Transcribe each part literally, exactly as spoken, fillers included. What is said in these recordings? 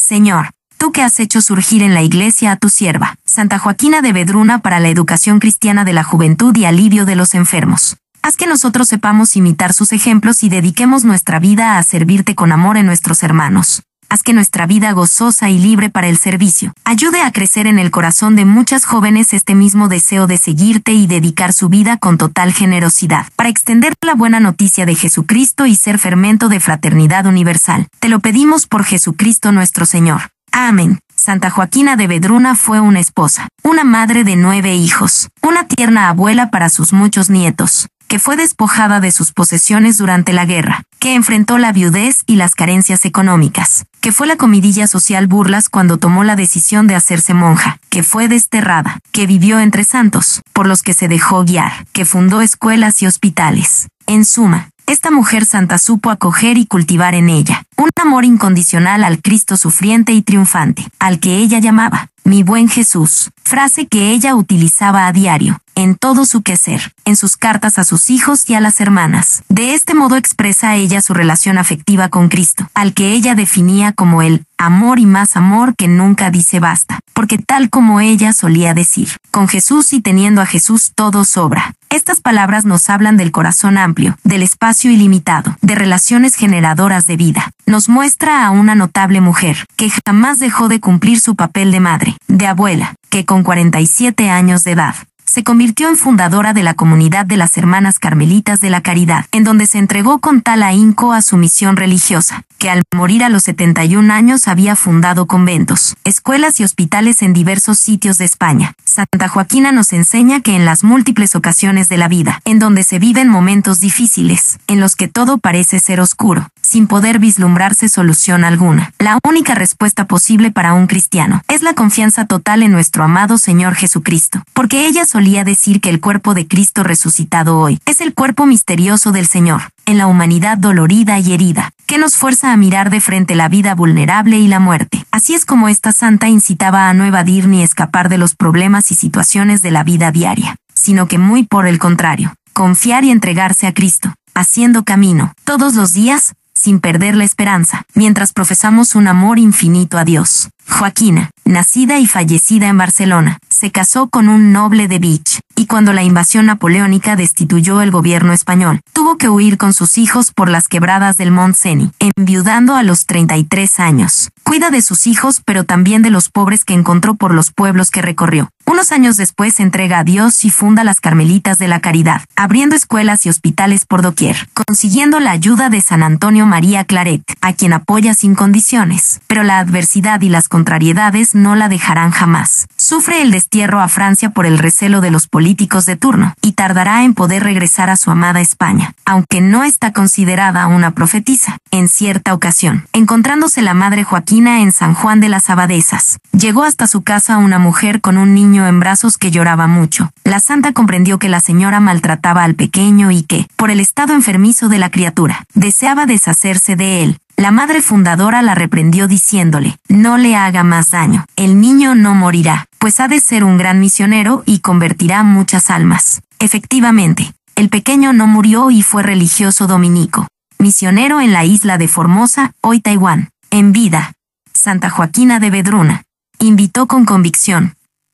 Señor, tú que has hecho surgir en la Iglesia a tu sierva, Santa Joaquina de Vedruna, para la educación cristiana de la juventud y alivio de los enfermos. Haz que nosotros sepamos imitar sus ejemplos y dediquemos nuestra vida a servirte con amor en nuestros hermanos. Haz que nuestra vida gozosa y libre para el servicio ayude a crecer en el corazón de muchas jóvenes este mismo deseo de seguirte y dedicar su vida con total generosidad para extender la buena noticia de Jesucristo y ser fermento de fraternidad universal. Te lo pedimos por Jesucristo nuestro Señor. Amén. Santa Joaquina de Vedruna fue una esposa, una madre de nueve hijos, una tierna abuela para sus muchos nietos, que fue despojada de sus posesiones durante la guerra, que enfrentó la viudez y las carencias económicas, que fue la comidilla social burlas cuando tomó la decisión de hacerse monja, que fue desterrada, que vivió entre santos, por los que se dejó guiar, que fundó escuelas y hospitales. En suma, esta mujer santa supo acoger y cultivar en ella un amor incondicional al Cristo sufriente y triunfante, al que ella llamaba mi buen Jesús, frase que ella utilizaba a diario, en todo su quehacer, en sus cartas a sus hijos y a las hermanas. De este modo expresa ella su relación afectiva con Cristo, al que ella definía como el amor y más amor que nunca dice basta, porque tal como ella solía decir, con Jesús y teniendo a Jesús todo sobra. Estas palabras nos hablan del corazón amplio, del espacio ilimitado, de relaciones generadoras de vida. Nos muestra a una notable mujer, que jamás dejó de cumplir su papel de madre, de abuela, que con cuarenta y siete años de edad, se convirtió en fundadora de la comunidad de las Hermanas Carmelitas de la Caridad, en donde se entregó con tal ahínco a su misión religiosa, que al morir a los setenta y un años había fundado conventos, escuelas y hospitales en diversos sitios de España. Santa Joaquina nos enseña que en las múltiples ocasiones de la vida, en donde se viven momentos difíciles, en los que todo parece ser oscuro, sin poder vislumbrarse solución alguna, la única respuesta posible para un cristiano es la confianza total en nuestro amado Señor Jesucristo, porque ella solía decir que el cuerpo de Cristo resucitado hoy es el cuerpo misterioso del Señor, en la humanidad dolorida y herida, que nos fuerza a mirar de frente la vida vulnerable y la muerte. Así es como esta santa incitaba a no evadir ni escapar de los problemas y situaciones de la vida diaria, sino que muy por el contrario, confiar y entregarse a Cristo, haciendo camino, todos los días, sin perder la esperanza, mientras profesamos un amor infinito a Dios. Joaquina, nacida y fallecida en Barcelona, se casó con un noble de Vich, y cuando la invasión napoleónica destituyó el gobierno español, tuvo que huir con sus hijos por las quebradas del Mont Cenis, enviudando a los treinta y tres años. Cuida de sus hijos, pero también de los pobres que encontró por los pueblos que recorrió. Unos años después se entrega a Dios y funda las Carmelitas de la Caridad, abriendo escuelas y hospitales por doquier, consiguiendo la ayuda de San Antonio María Claret, a quien apoya sin condiciones. Pero la adversidad y las contrariedades no la dejarán jamás. Sufre el destierro a Francia por el recelo de los políticos de turno, y tardará en poder regresar a su amada España, aunque no está considerada una profetisa. En cierta ocasión, encontrándose la madre Joaquina en San Juan de las Abadesas, llegó hasta su casa una mujer con un niño en brazos que lloraba mucho. La santa comprendió que la señora maltrataba al pequeño y que, por el estado enfermizo de la criatura, deseaba deshacerse de él. La madre fundadora la reprendió diciéndole, no le haga más daño, el niño no morirá, pues ha de ser un gran misionero y convertirá muchas almas. Efectivamente, el pequeño no murió y fue religioso dominico, misionero en la isla de Formosa, hoy Taiwán. En vida, Santa Joaquina de Vedruna invitó con convicción,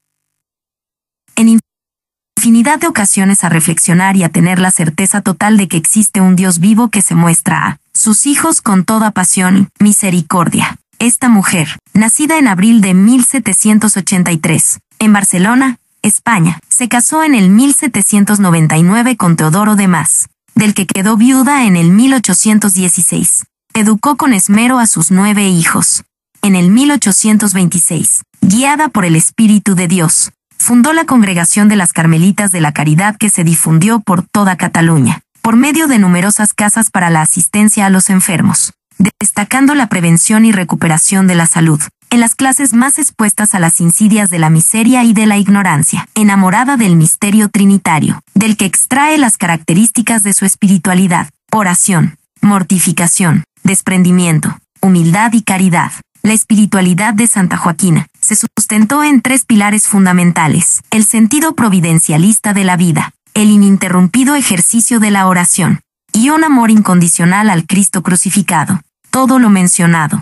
en infinidad de ocasiones, a reflexionar y a tener la certeza total de que existe un Dios vivo que se muestra a sus hijos con toda pasión y misericordia. Esta mujer, nacida en abril de mil setecientos ochenta y tres, en Barcelona, España, se casó en el mil setecientos noventa y nueve con Teodoro de Mas, del que quedó viuda en el mil ochocientos dieciséis. Educó con esmero a sus nueve hijos. En el mil ochocientos veintiséis, guiada por el Espíritu de Dios, fundó la Congregación de las Carmelitas de la Caridad, que se difundió por toda Cataluña, por medio de numerosas casas para la asistencia a los enfermos, destacando la prevención y recuperación de la salud, en las clases más expuestas a las insidias de la miseria y de la ignorancia, enamorada del misterio trinitario, del que extrae las características de su espiritualidad: oración, mortificación, desprendimiento, humildad y caridad. La espiritualidad de Santa Joaquina se sustentó en tres pilares fundamentales: el sentido providencialista de la vida, el ininterrumpido ejercicio de la oración y un amor incondicional al Cristo crucificado. Todo lo mencionado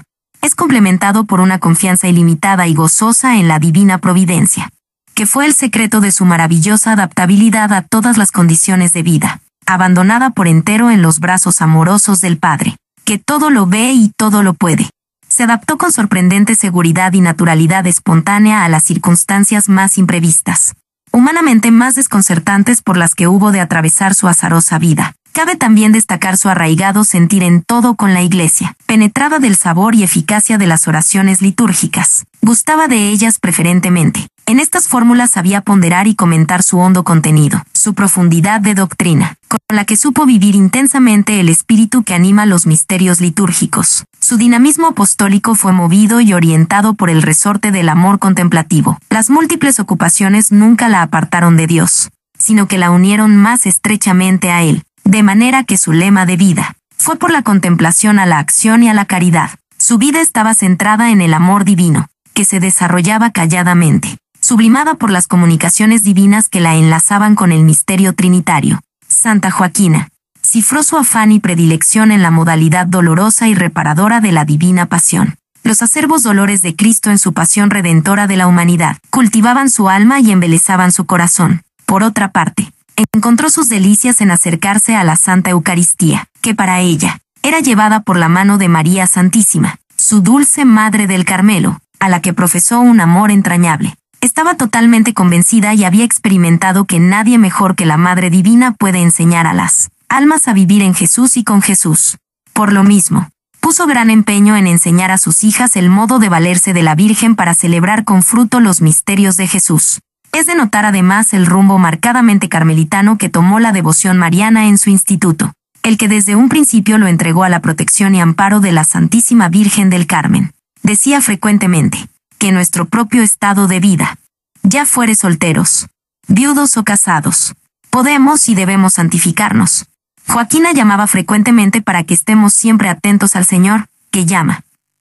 es complementado por una confianza ilimitada y gozosa en la divina providencia, que fue el secreto de su maravillosa adaptabilidad a todas las condiciones de vida, abandonada por entero en los brazos amorosos del Padre, que todo lo ve y todo lo puede. Se adaptó con sorprendente seguridad y naturalidad espontánea a las circunstancias más imprevistas, humanamente más desconcertantes por las que hubo de atravesar su azarosa vida. Cabe también destacar su arraigado sentir en todo con la Iglesia, penetrada del sabor y eficacia de las oraciones litúrgicas. Gustaba de ellas preferentemente. En estas fórmulas sabía ponderar y comentar su hondo contenido, su profundidad de doctrina, con la que supo vivir intensamente el espíritu que anima los misterios litúrgicos. Su dinamismo apostólico fue movido y orientado por el resorte del amor contemplativo. Las múltiples ocupaciones nunca la apartaron de Dios, sino que la unieron más estrechamente a Él, de manera que su lema de vida fue por la contemplación a la acción y a la caridad. Su vida estaba centrada en el amor divino, que se desarrollaba calladamente, sublimada por las comunicaciones divinas que la enlazaban con el misterio trinitario. Santa Joaquina cifró su afán y predilección en la modalidad dolorosa y reparadora de la divina pasión. Los acerbos dolores de Cristo en su pasión redentora de la humanidad cultivaban su alma y embelezaban su corazón. Por otra parte, encontró sus delicias en acercarse a la Santa Eucaristía, que para ella era llevada por la mano de María Santísima, su dulce Madre del Carmelo, a la que profesó un amor entrañable. Estaba totalmente convencida y había experimentado que nadie mejor que la Madre Divina puede enseñar a las almas a vivir en Jesús y con Jesús. Por lo mismo, puso gran empeño en enseñar a sus hijas el modo de valerse de la Virgen para celebrar con fruto los misterios de Jesús. Es de notar además el rumbo marcadamente carmelitano que tomó la devoción mariana en su instituto, el que desde un principio lo entregó a la protección y amparo de la Santísima Virgen del Carmen. Decía frecuentemente que nuestro propio estado de vida, ya fuere solteros, viudos o casados, podemos y debemos santificarnos. Joaquina llamaba frecuentemente para que estemos siempre atentos al Señor, que llama.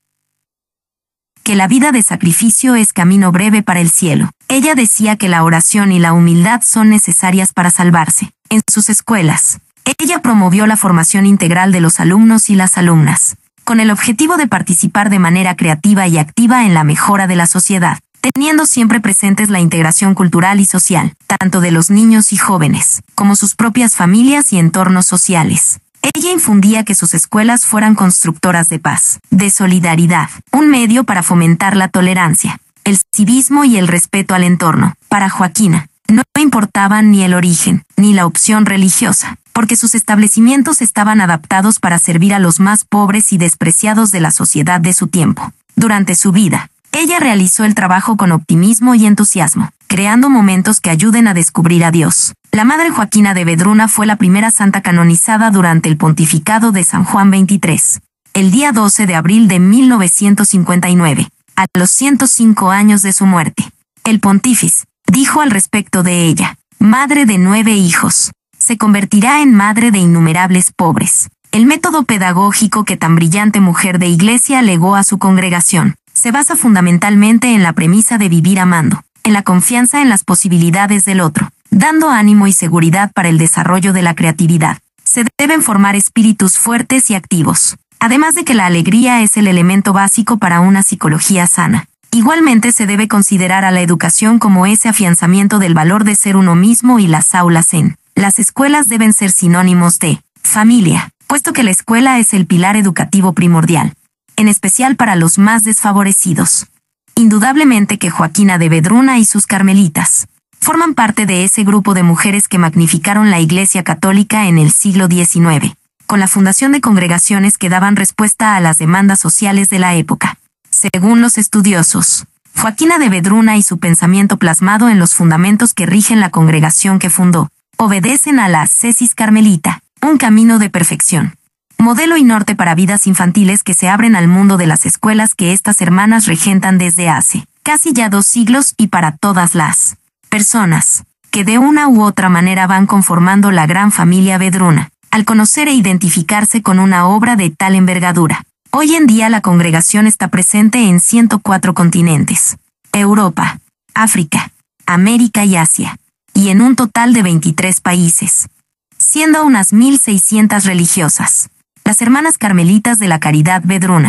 Que la vida de sacrificio es camino breve para el cielo. Ella decía que la oración y la humildad son necesarias para salvarse. En sus escuelas, ella promovió la formación integral de los alumnos y las alumnas, con el objetivo de participar de manera creativa y activa en la mejora de la sociedad, teniendo siempre presentes la integración cultural y social, tanto de los niños y jóvenes, como sus propias familias y entornos sociales. Ella infundía que sus escuelas fueran constructoras de paz, de solidaridad, un medio para fomentar la tolerancia, el civismo y el respeto al entorno. Para Joaquina, no importaban ni el origen, ni la opción religiosa, porque sus establecimientos estaban adaptados para servir a los más pobres y despreciados de la sociedad de su tiempo. Durante su vida, ella realizó el trabajo con optimismo y entusiasmo, creando momentos que ayuden a descubrir a Dios. La Madre Joaquina de Vedruna fue la primera santa canonizada durante el pontificado de San Juan veintitrés, el día doce de abril de mil novecientos cincuenta y nueve, a los ciento cinco años de su muerte. El pontífice dijo al respecto de ella: madre de nueve hijos, se convertirá en madre de innumerables pobres. El método pedagógico que tan brillante mujer de iglesia legó a su congregación se basa fundamentalmente en la premisa de vivir amando, en la confianza en las posibilidades del otro, dando ánimo y seguridad para el desarrollo de la creatividad. Se deben formar espíritus fuertes y activos, además de que la alegría es el elemento básico para una psicología sana. Igualmente se debe considerar a la educación como ese afianzamiento del valor de ser uno mismo, y las aulas en las escuelas deben ser sinónimos de familia, puesto que la escuela es el pilar educativo primordial, en especial para los más desfavorecidos. Indudablemente que Joaquina de Vedruna y sus carmelitas forman parte de ese grupo de mujeres que magnificaron la Iglesia Católica en el siglo diecinueve, con la fundación de congregaciones que daban respuesta a las demandas sociales de la época. Según los estudiosos, Joaquina de Vedruna y su pensamiento plasmado en los fundamentos que rigen la congregación que fundó, obedecen a la ascesis carmelita, un camino de perfección, modelo y norte para vidas infantiles que se abren al mundo de las escuelas que estas hermanas regentan desde hace casi ya dos siglos, y para todas las personas que de una u otra manera van conformando la gran familia Vedruna, al conocer e identificarse con una obra de tal envergadura. Hoy en día la congregación está presente en ciento cuatro continentes: Europa, África, América y Asia, y en un total de veintitrés países, siendo unas mil seiscientas religiosas. Las hermanas carmelitas de la Caridad Vedruna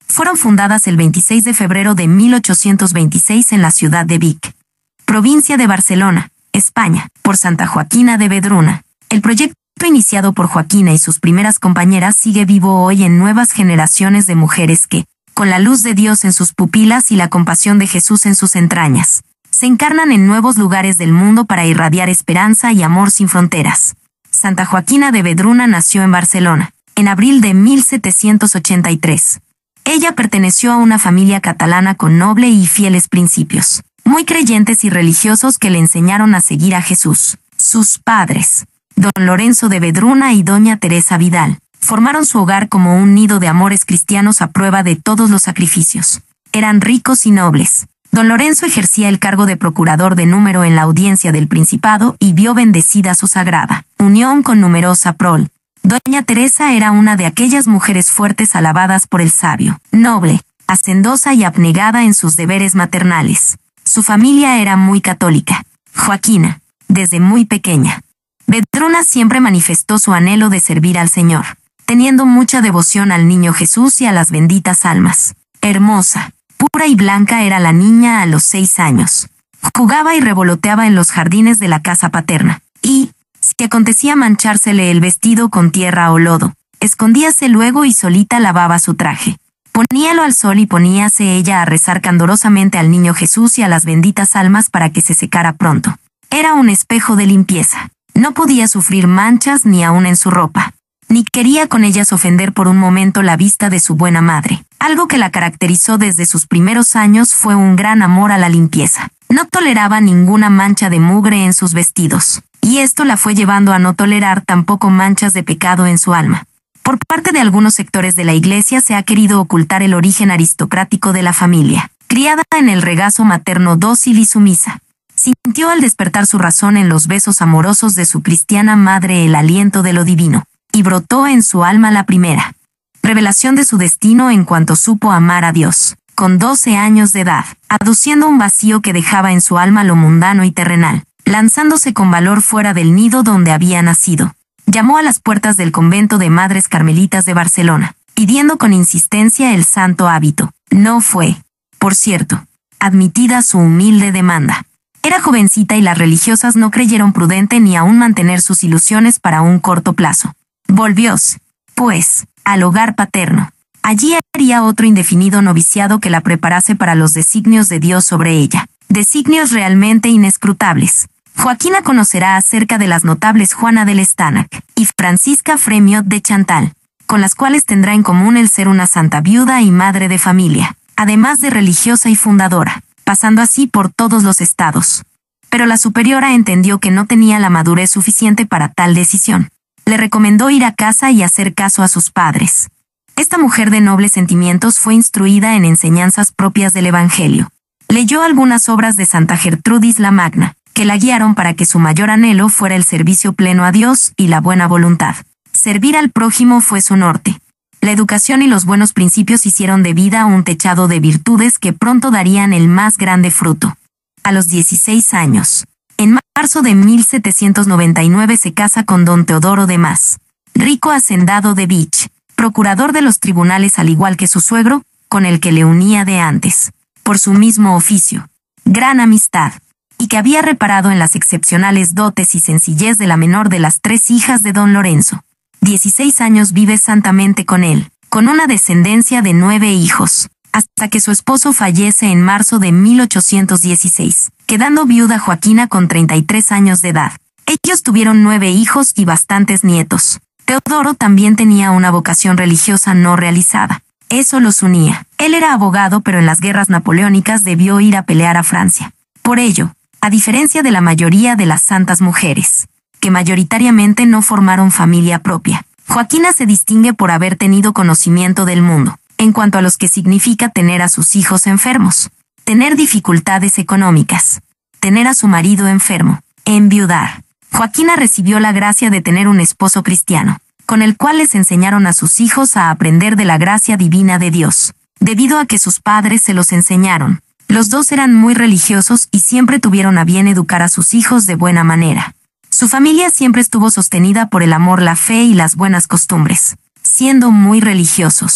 Fueron fundadas el veintiséis de febrero de mil ochocientos veintiséis en la ciudad de Vic, provincia de Barcelona, España, por Santa Joaquina de Vedruna. El proyecto iniciado por Joaquina y sus primeras compañeras sigue vivo hoy en nuevas generaciones de mujeres que, con la luz de Dios en sus pupilas y la compasión de Jesús en sus entrañas, se encarnan en nuevos lugares del mundo para irradiar esperanza y amor sin fronteras. Santa Joaquina de Vedruna nació en Barcelona, en abril de mil setecientos ochenta y tres. Ella perteneció a una familia catalana con noble y fieles principios, muy creyentes y religiosos que le enseñaron a seguir a Jesús. Sus padres, don Lorenzo de Vedruna y doña Teresa Vidal, formaron su hogar como un nido de amores cristianos a prueba de todos los sacrificios. Eran ricos y nobles. Don Lorenzo ejercía el cargo de procurador de número en la audiencia del Principado y vio bendecida su sagrada unión con numerosa prole. Doña Teresa era una de aquellas mujeres fuertes alabadas por el sabio, noble, hacendosa y abnegada en sus deberes maternales. Su familia era muy católica. Joaquina, desde muy pequeña, Vedruna siempre manifestó su anhelo de servir al Señor, teniendo mucha devoción al niño Jesús y a las benditas almas. Hermosa, pura y blanca era la niña a los seis años. Jugaba y revoloteaba en los jardines de la casa paterna, y, si acontecía manchársele el vestido con tierra o lodo, escondíase luego y solita lavaba su traje. Poníalo al sol y poníase ella a rezar candorosamente al niño Jesús y a las benditas almas para que se secara pronto. Era un espejo de limpieza. No podía sufrir manchas ni aun en su ropa, ni quería con ellas ofender por un momento la vista de su buena madre. Algo que la caracterizó desde sus primeros años fue un gran amor a la limpieza. No toleraba ninguna mancha de mugre en sus vestidos, y esto la fue llevando a no tolerar tampoco manchas de pecado en su alma. Por parte de algunos sectores de la Iglesia se ha querido ocultar el origen aristocrático de la familia. Criada en el regazo materno dócil y sumisa, sintió al despertar su razón en los besos amorosos de su cristiana madre el aliento de lo divino, y brotó en su alma la primera revelación de su destino en cuanto supo amar a Dios, con doce años de edad, aduciendo un vacío que dejaba en su alma lo mundano y terrenal, lanzándose con valor fuera del nido donde había nacido. Llamó a las puertas del convento de Madres Carmelitas de Barcelona, pidiendo con insistencia el santo hábito. No fue, por cierto, admitida su humilde demanda. Era jovencita y las religiosas no creyeron prudente ni aún mantener sus ilusiones para un corto plazo. Volvióse, pues, al hogar paterno. Allí haría otro indefinido noviciado que la preparase para los designios de Dios sobre ella, designios realmente inescrutables. Joaquina conocerá acerca de las notables Juana de Lestanac y Francisca Fremiot de Chantal, con las cuales tendrá en común el ser una santa viuda y madre de familia, además de religiosa y fundadora, pasando así por todos los estados. Pero la superiora entendió que no tenía la madurez suficiente para tal decisión. Le recomendó ir a casa y hacer caso a sus padres. Esta mujer de nobles sentimientos fue instruida en enseñanzas propias del Evangelio. Leyó algunas obras de Santa Gertrudis la Magna, que la guiaron para que su mayor anhelo fuera el servicio pleno a Dios y la buena voluntad. Servir al prójimo fue su norte. La educación y los buenos principios hicieron de vida un techado de virtudes que pronto darían el más grande fruto. A los dieciséis años, en marzo de mil setecientos noventa y nueve se casa con don Teodoro de Mas, rico hacendado de Vich, procurador de los tribunales al igual que su suegro, con el que le unía de antes, por su mismo oficio, gran amistad, y que había reparado en las excepcionales dotes y sencillez de la menor de las tres hijas de don Lorenzo. Dieciséis años vive santamente con él, con una descendencia de nueve hijos, hasta que su esposo fallece en marzo de mil ochocientos dieciséis, quedando viuda Joaquina con treinta y tres años de edad. Ellos tuvieron nueve hijos y bastantes nietos. Teodoro también tenía una vocación religiosa no realizada. Eso los unía. Él era abogado, pero en las guerras napoleónicas debió ir a pelear a Francia. Por ello, a diferencia de la mayoría de las santas mujeres, que mayoritariamente no formaron familia propia, Joaquina se distingue por haber tenido conocimiento del mundo, en cuanto a los que significa tener a sus hijos enfermos, tener dificultades económicas, tener a su marido enfermo, enviudar. Joaquina recibió la gracia de tener un esposo cristiano, con el cual les enseñaron a sus hijos a aprender de la gracia divina de Dios, debido a que sus padres se los enseñaron. Los dos eran muy religiosos y siempre tuvieron a bien educar a sus hijos de buena manera. Su familia siempre estuvo sostenida por el amor, la fe y las buenas costumbres, siendo muy religiosos.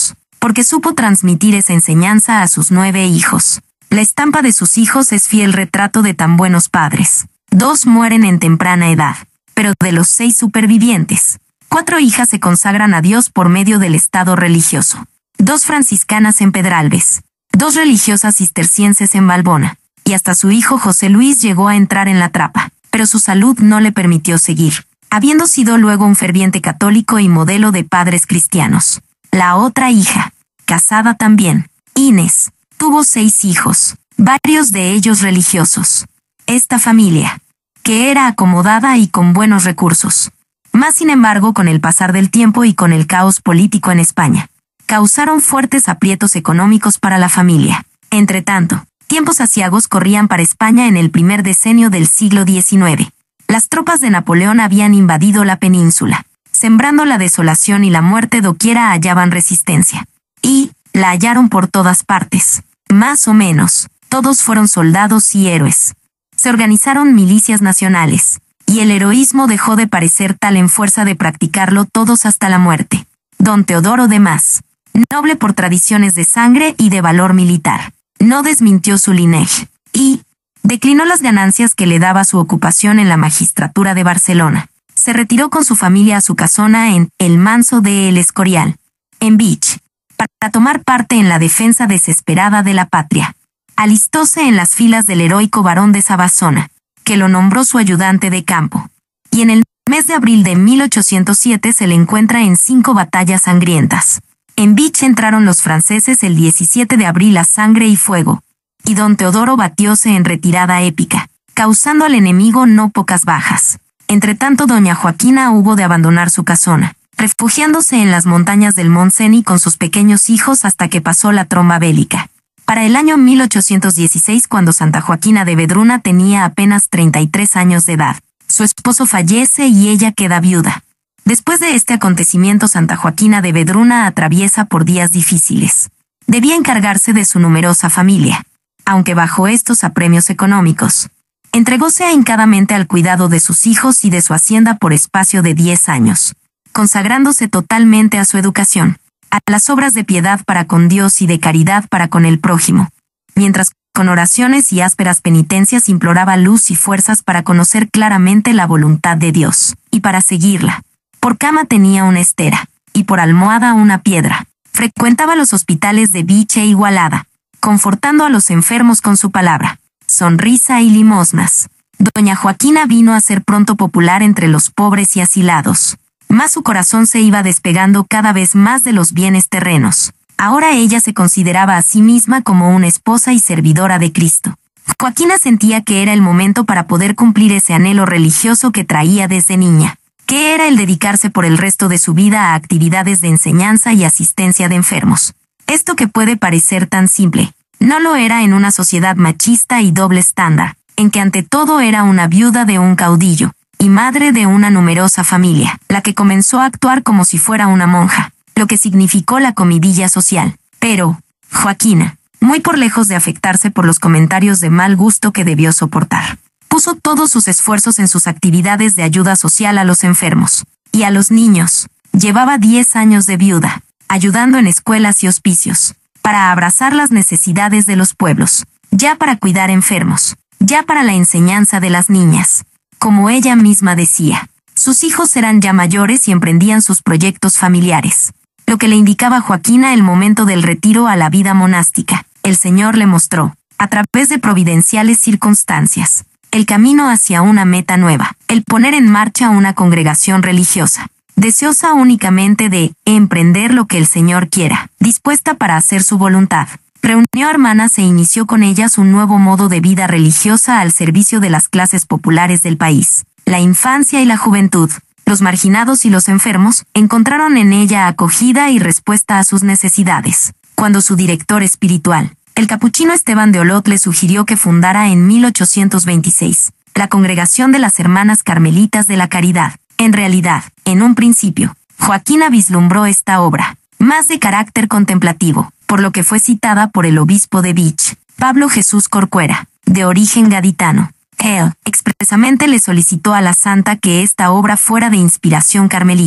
porque supo transmitir esa enseñanza a sus nueve hijos. La estampa de sus hijos es fiel retrato de tan buenos padres. Dos mueren en temprana edad, pero de los seis supervivientes, cuatro hijas se consagran a Dios por medio del estado religioso. Dos franciscanas en Pedralbes, dos religiosas cistercienses en Valbona, y hasta su hijo José Luis llegó a entrar en la trapa, pero su salud no le permitió seguir, habiendo sido luego un ferviente católico y modelo de padres cristianos. La otra hija, casada también, Inés, tuvo seis hijos, varios de ellos religiosos. Esta familia, que era acomodada y con buenos recursos, más sin embargo con el pasar del tiempo y con el caos político en España, causaron fuertes aprietos económicos para la familia. Entretanto, tiempos aciagos corrían para España en el primer decenio del siglo diecinueve. Las tropas de Napoleón habían invadido la península, sembrando la desolación y la muerte doquiera hallaban resistencia. Y la hallaron por todas partes. Más o menos, todos fueron soldados y héroes. Se organizaron milicias nacionales, y el heroísmo dejó de parecer tal en fuerza de practicarlo todos hasta la muerte. Don Teodoro de Mas, noble por tradiciones de sangre y de valor militar, no desmintió su linaje, y declinó las ganancias que le daba su ocupación en la magistratura de Barcelona. Se retiró con su familia a su casona en El Manso de El Escorial, en Vich, para tomar parte en la defensa desesperada de la patria. Alistóse en las filas del heroico barón de Sabazona, que lo nombró su ayudante de campo, y en el mes de abril de mil ochocientos siete se le encuentra en cinco batallas sangrientas. En Vich entraron los franceses el diecisiete de abril a sangre y fuego, y don Teodoro batióse en retirada épica, causando al enemigo no pocas bajas. Entretanto doña Joaquina hubo de abandonar su casona, refugiándose en las montañas del Montseny con sus pequeños hijos hasta que pasó la tromba bélica. Para el año mil ochocientos dieciséis, cuando Santa Joaquina de Vedruna tenía apenas treinta y tres años de edad, su esposo fallece y ella queda viuda. Después de este acontecimiento, Santa Joaquina de Vedruna atraviesa por días difíciles. Debía encargarse de su numerosa familia, aunque bajo estos apremios económicos. Entregóse ahincadamente al cuidado de sus hijos y de su hacienda por espacio de diez años, consagrándose totalmente a su educación, a las obras de piedad para con Dios y de caridad para con el prójimo, mientras con oraciones y ásperas penitencias imploraba luz y fuerzas para conocer claramente la voluntad de Dios, y para seguirla. Por cama tenía una estera, y por almohada una piedra. Frecuentaba los hospitales de Vich e Igualada, confortando a los enfermos con su palabra, sonrisa y limosnas. Doña Joaquina vino a ser pronto popular entre los pobres y asilados. Mas su corazón se iba despegando cada vez más de los bienes terrenos. Ahora ella se consideraba a sí misma como una esposa y servidora de Cristo. Joaquina sentía que era el momento para poder cumplir ese anhelo religioso que traía desde niña, que era el dedicarse por el resto de su vida a actividades de enseñanza y asistencia de enfermos. Esto que puede parecer tan simple, no lo era en una sociedad machista y doble estándar, en que ante todo era una viuda de un caudillo, y madre de una numerosa familia, la que comenzó a actuar como si fuera una monja, lo que significó la comidilla social. Pero, Joaquina, muy por lejos de afectarse por los comentarios de mal gusto que debió soportar, puso todos sus esfuerzos en sus actividades de ayuda social a los enfermos y a los niños. Llevaba diez años de viuda, ayudando en escuelas y hospicios, para abrazar las necesidades de los pueblos, ya para cuidar enfermos, ya para la enseñanza de las niñas. Como ella misma decía, sus hijos eran ya mayores y emprendían sus proyectos familiares, lo que le indicaba a Joaquina el momento del retiro a la vida monástica. El Señor le mostró, a través de providenciales circunstancias, el camino hacia una meta nueva, el poner en marcha una congregación religiosa, deseosa únicamente de emprender lo que el Señor quiera, dispuesta para hacer su voluntad. Reunió hermanas e inició con ellas un nuevo modo de vida religiosa al servicio de las clases populares del país. La infancia y la juventud, los marginados y los enfermos, encontraron en ella acogida y respuesta a sus necesidades. Cuando su director espiritual, el capuchino Esteban de Olot, le sugirió que fundara en mil ochocientos veintiséis la Congregación de las Hermanas Carmelitas de la Caridad, en realidad, en un principio, Joaquina vislumbró esta obra, más de carácter contemplativo, por lo que fue citada por el obispo de Vich, Pablo Jesús Corcuera, de origen gaditano. Él expresamente le solicitó a la santa que esta obra fuera de inspiración carmelita,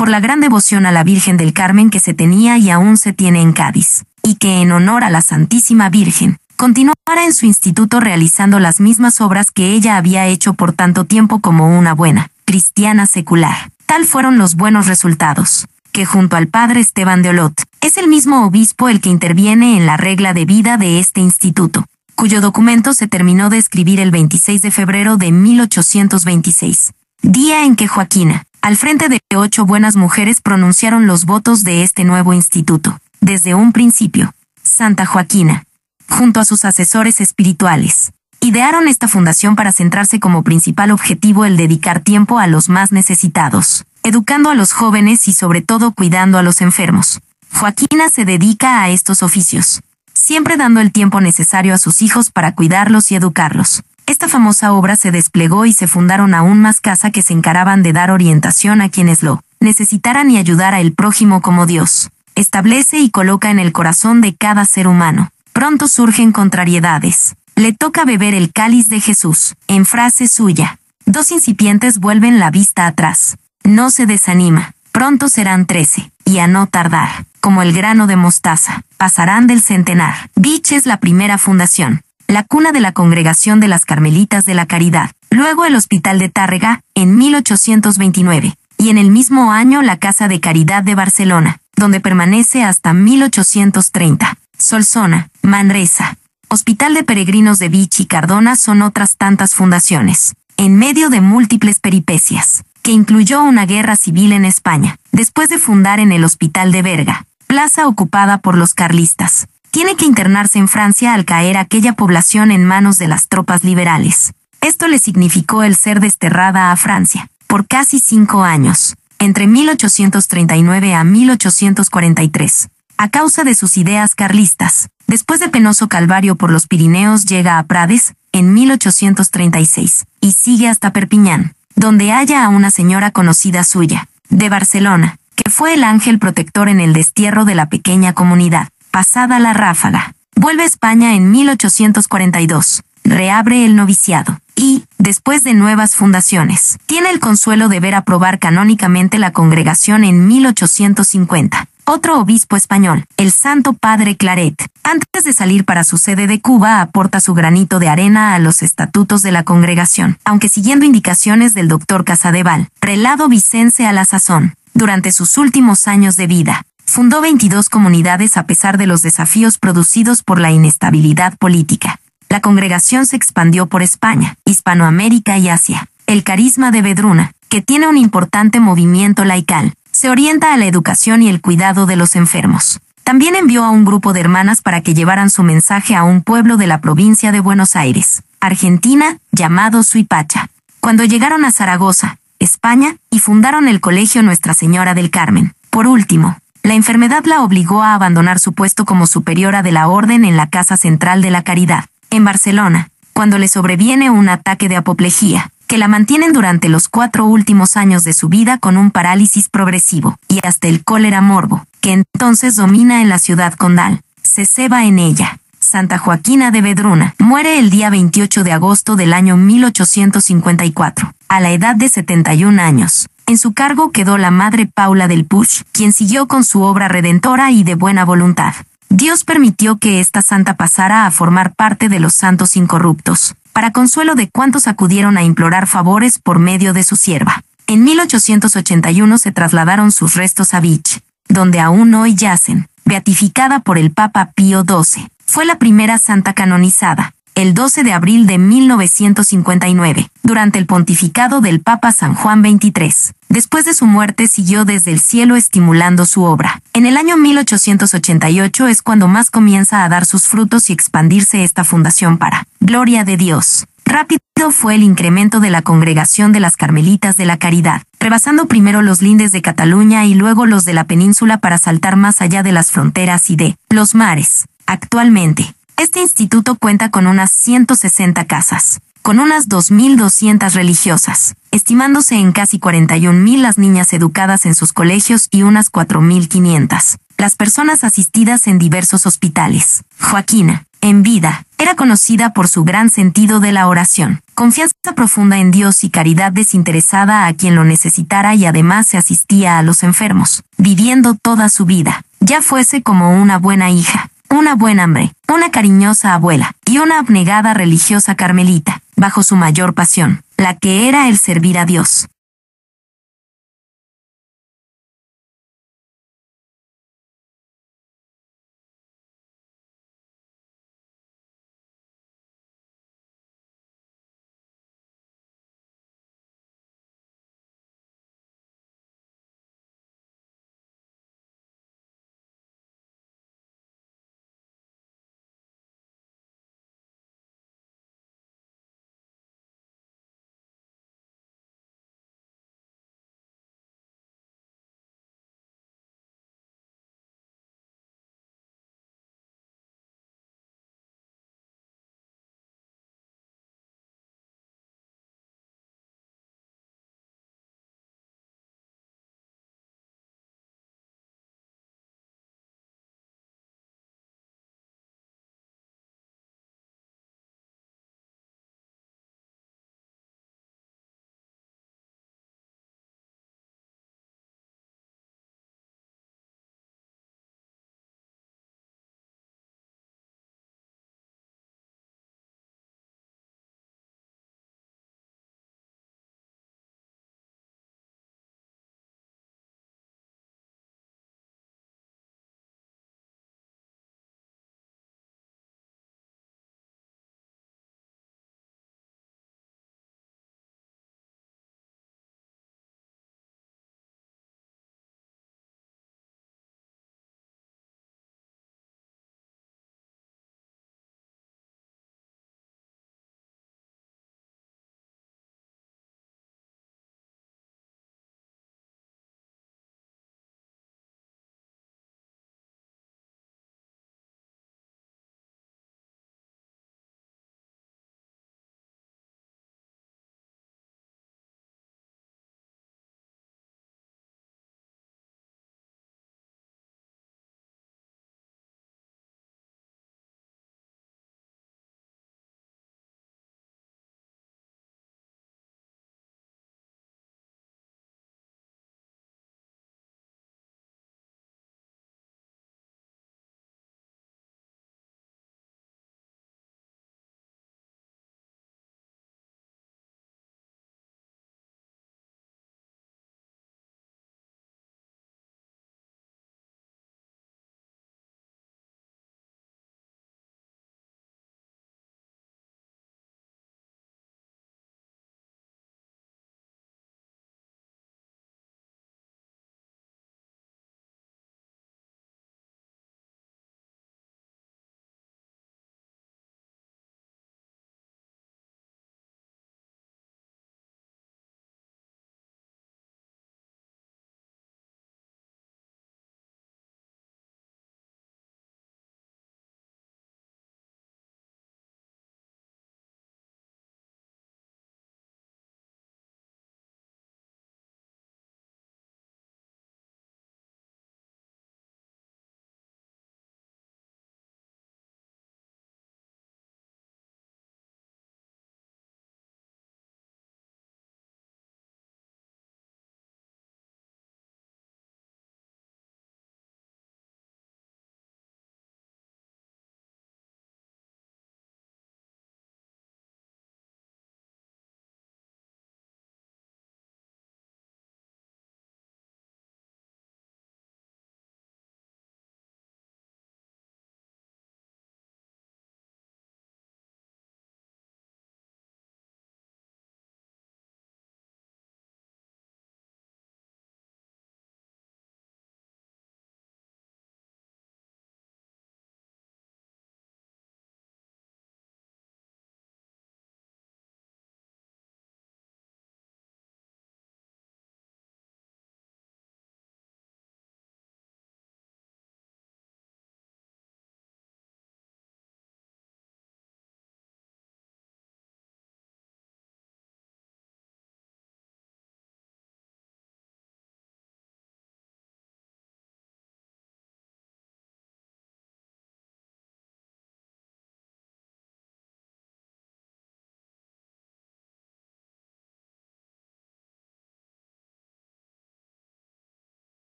por la gran devoción a la Virgen del Carmen que se tenía y aún se tiene en Cádiz, y que en honor a la Santísima Virgen, continuara en su instituto realizando las mismas obras que ella había hecho por tanto tiempo como una buena cristiana secular. Tal fueron los buenos resultados, que junto al padre Esteban de Olot, es el mismo obispo el que interviene en la regla de vida de este instituto, cuyo documento se terminó de escribir el veintiséis de febrero de mil ochocientos veintiséis, día en que Joaquina, al frente de ocho buenas mujeres, pronunciaron los votos de este nuevo instituto. Desde un principio, Santa Joaquina, junto a sus asesores espirituales, idearon esta fundación para centrarse como principal objetivo el dedicar tiempo a los más necesitados, educando a los jóvenes y sobre todo cuidando a los enfermos. Joaquina se dedica a estos oficios, siempre dando el tiempo necesario a sus hijos para cuidarlos y educarlos. Esta famosa obra se desplegó y se fundaron aún más casas que se encaraban de dar orientación a quienes lo necesitaran y ayudar al prójimo como Dios establece y coloca en el corazón de cada ser humano. Pronto surgen contrariedades. Le toca beber el cáliz de Jesús. En frase suya, dos incipientes vuelven la vista atrás. No se desanima. Pronto serán trece, y a no tardar, como el grano de mostaza, pasarán del centenar. Vich es la primera fundación, la cuna de la Congregación de las Carmelitas de la Caridad. Luego el Hospital de Tárrega, en mil ochocientos veintinueve, y en el mismo año la Casa de Caridad de Barcelona, donde permanece hasta mil ochocientos treinta. Solsona, Manresa, Hospital de Peregrinos de Vich y Cardona son otras tantas fundaciones, en medio de múltiples peripecias, que incluyó una guerra civil en España, después de fundar en el Hospital de Berga, plaza ocupada por los carlistas. Tiene que internarse en Francia al caer aquella población en manos de las tropas liberales. Esto le significó el ser desterrada a Francia, por casi cinco años, entre mil ochocientos treinta y nueve a mil ochocientos cuarenta y tres, a causa de sus ideas carlistas. Después de penoso calvario por los Pirineos llega a Prades, en mil ochocientos treinta y seis, y sigue hasta Perpiñán, donde halla a una señora conocida suya, de Barcelona, que fue el ángel protector en el destierro de la pequeña comunidad. Pasada la ráfaga, vuelve a España en mil ochocientos cuarenta y dos, reabre el noviciado, y, después de nuevas fundaciones, tiene el consuelo de ver aprobar canónicamente la congregación en mil ochocientos cincuenta. Otro obispo español, el Santo Padre Claret, antes de salir para su sede de Cuba, aporta su granito de arena a los estatutos de la congregación, aunque siguiendo indicaciones del doctor Casadeval, prelado vicense a la sazón. Durante sus últimos años de vida, fundó veintidós comunidades a pesar de los desafíos producidos por la inestabilidad política. La congregación se expandió por España, Hispanoamérica y Asia. El carisma de Vedruna, que tiene un importante movimiento laical, se orienta a la educación y el cuidado de los enfermos. También envió a un grupo de hermanas para que llevaran su mensaje a un pueblo de la provincia de Buenos Aires, Argentina, llamado Suipacha. Cuando llegaron a Zaragoza, España, y fundaron el colegio Nuestra Señora del Carmen. Por último, la enfermedad la obligó a abandonar su puesto como superiora de la orden en la Casa Central de la Caridad, en Barcelona, cuando le sobreviene un ataque de apoplejía, que la mantienen durante los cuatro últimos años de su vida con un parálisis progresivo, y hasta el cólera morbo, que entonces domina en la ciudad condal, se ceba en ella. Santa Joaquina de Vedruna muere el día veintiocho de agosto del año mil ochocientos cincuenta y cuatro, a la edad de setenta y un años. En su cargo quedó la madre Paula del Puig, quien siguió con su obra redentora y de buena voluntad. Dios permitió que esta santa pasara a formar parte de los santos incorruptos, para consuelo de cuantos acudieron a implorar favores por medio de su sierva. En mil ochocientos ochenta y uno se trasladaron sus restos a Vich, donde aún hoy yacen, beatificada por el Papa Pío doce. Fue la primera santa canonizada, el doce de abril de mil novecientos cincuenta y nueve, durante el pontificado del Papa San Juan veintitrés. Después de su muerte siguió desde el cielo estimulando su obra. En el año mil ochocientos ochenta y ocho es cuando más comienza a dar sus frutos y expandirse esta fundación para gloria de Dios. Rápido fue el incremento de la Congregación de las Carmelitas de la Caridad, rebasando primero los lindes de Cataluña y luego los de la península para saltar más allá de las fronteras y de los mares. Actualmente, este instituto cuenta con unas ciento sesenta casas, con unas dos mil doscientas religiosas, estimándose en casi cuarenta y un mil las niñas educadas en sus colegios y unas cuatro mil quinientas las personas asistidas en diversos hospitales. Joaquina, en vida, era conocida por su gran sentido de la oración, confianza profunda en Dios y caridad desinteresada a quien lo necesitara, y además se asistía a los enfermos, viviendo toda su vida, ya fuese como una buena hija, una buena madre, una cariñosa abuela y una abnegada religiosa carmelita, bajo su mayor pasión, la que era el servir a Dios.